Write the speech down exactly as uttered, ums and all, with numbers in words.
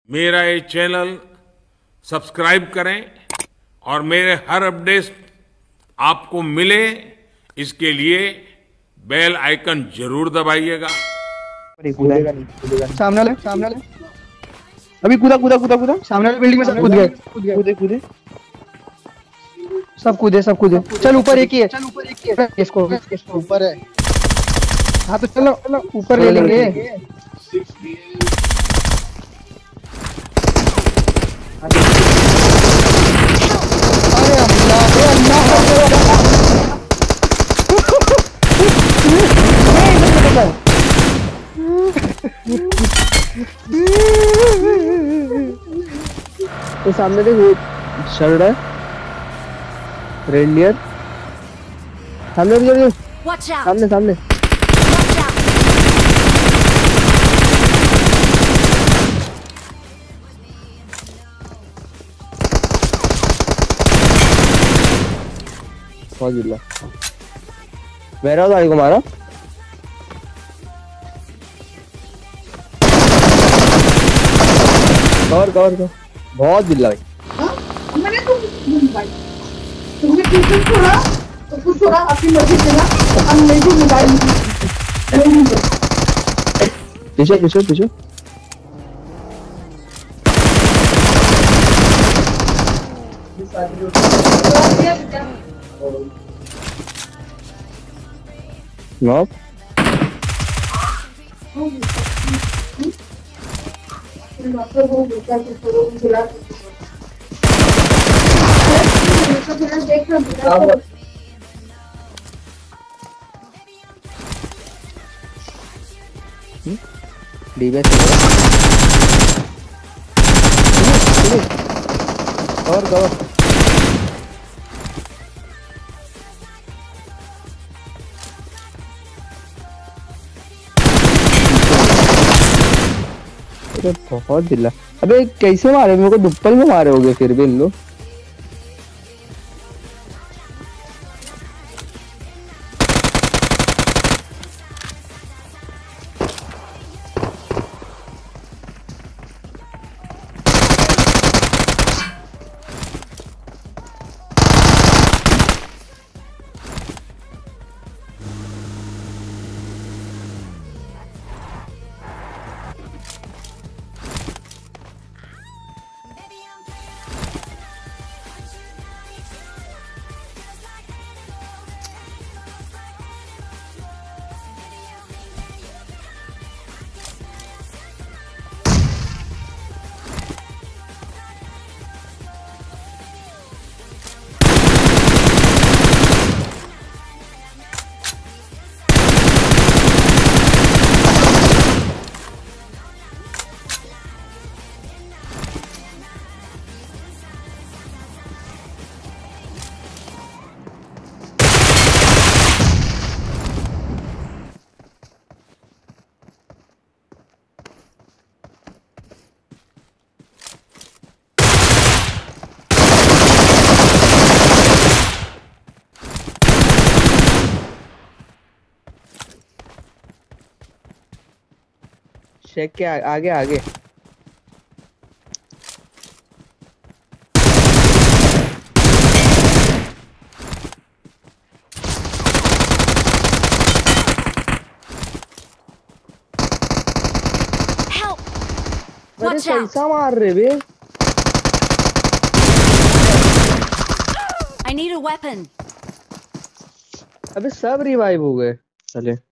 मेरा ये channel subscribe करें और मेरे हर अपडेट आपको मिले, इसके लिए बेल आइकन जरूर दबाइएगा। कूदेगा नहीं, कूदेगा नहीं। सामने ले, सामने ले। अभी कूदा कूदा कूदा कूदा सामने वाली बिल्डिंग में सब कूद गए, कूदे कूदे सब कूदे सब कूदे। चल ऊपर एक ही है, चल ऊपर एक ही है। इसको इसको ऊपर है। हाँ तो चलो चलो ऊपर ले लेंगे। अरे अल्लाह अरे अल्लाह तो सामने देख वो चल रहा है रेंडियर। सामने भी सामने सामने मेरा गाड़ी को मारा। कवर कवर कवर बहुत बिल्ला भाई। मैंने तुम भाई तुमने ट्यूशन छोड़ा तो कुछ छोड़ा अपनी मर्जी से ना। हम नहीं भी मोबाइल पीछे पीछे पीछे नॉक डॉक्टर वो बेटा को करो बुला देख रहा डीबीएस और कवर बहुत दिल्ला। अबे कैसे मारे मेरे को? दुप्पल में मारे होगे फिर भी इन लोग। चेक के आगे आगे अरे कैसा मार रहे बे? I need a weapon. अबे सब रिवाइव हो गए। चले